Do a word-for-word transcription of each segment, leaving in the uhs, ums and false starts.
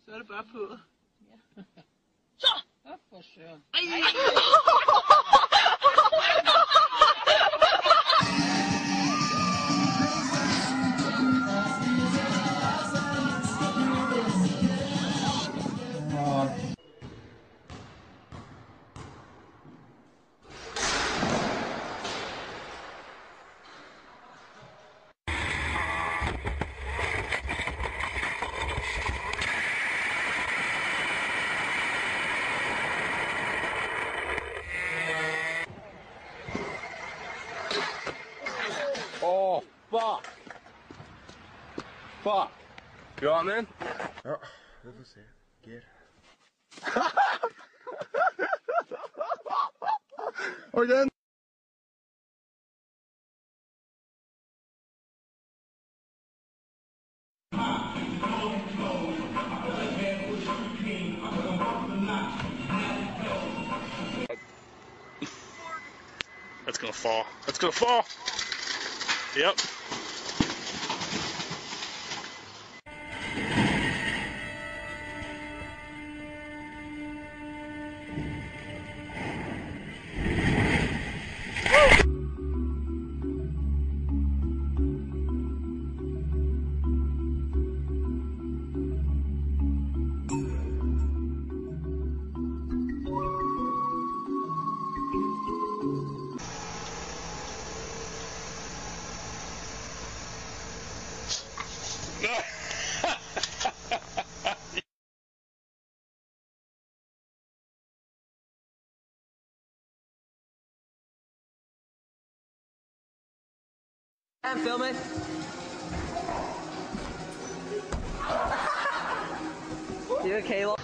Så er det bare på. Ja. Så! Op for søren. Ej! Oh, fuck! Fuck! You all right, man? Ja, vi får se. Gear. Again? That's gonna fall. That's gonna fall. Yep. I'm filming. You okay? Well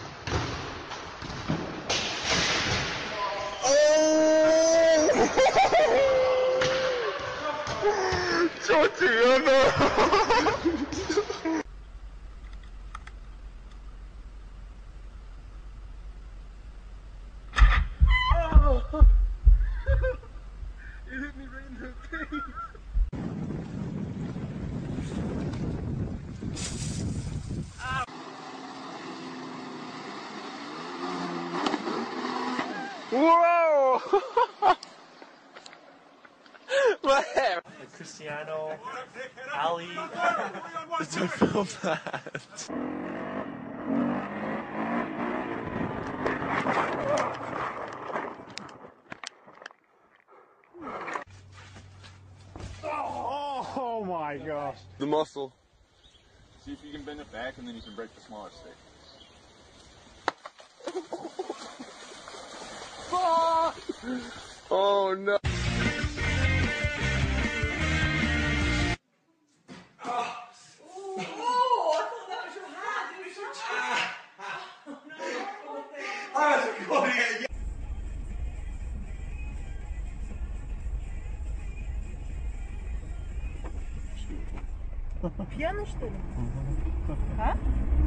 Så tyrende! You hit me right in the face! Whoa! Where? Cristiano, Ali, don't film that. Oh, oh my gosh. The muscle. See if you can bend it back and then you can break the smaller stick. Oh no. Пьяный, что ли? А?